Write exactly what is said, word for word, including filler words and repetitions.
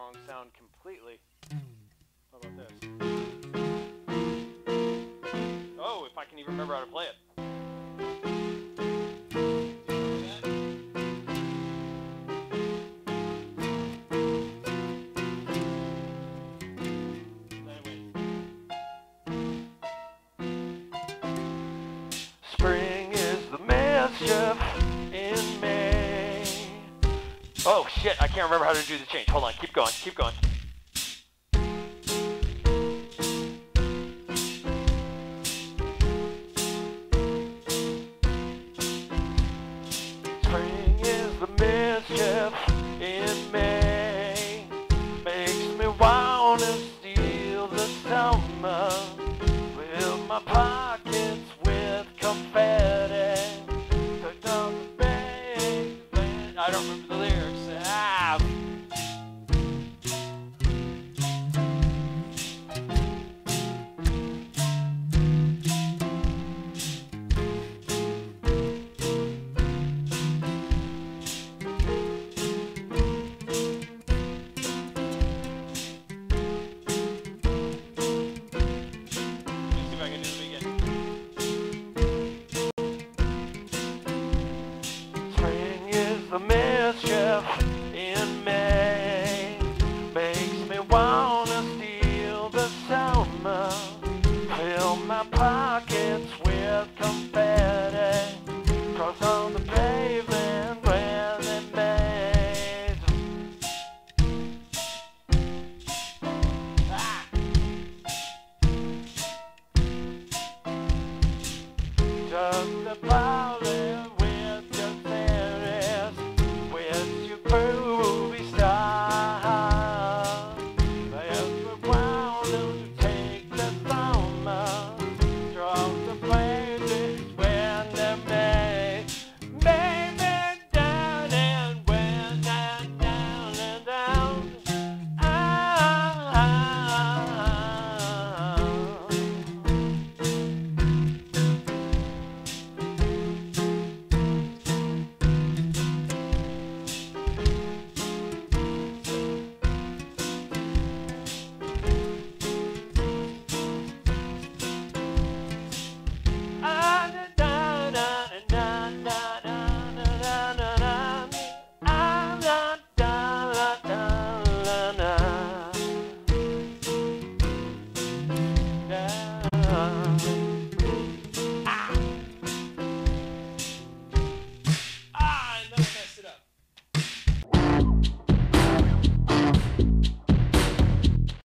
wrong sound completely. How about this? Oh, if I can even remember how to play it. Spring is the mischief in May. Oh shit, I can't remember how to do the change. Hold on, keep going, keep going. Spring is the mischief in May. Makes me wanna steal the summer. Fill my pockets with confetti. Put down the bag. I don't remember the lyrics. Ah. The mischief in May makes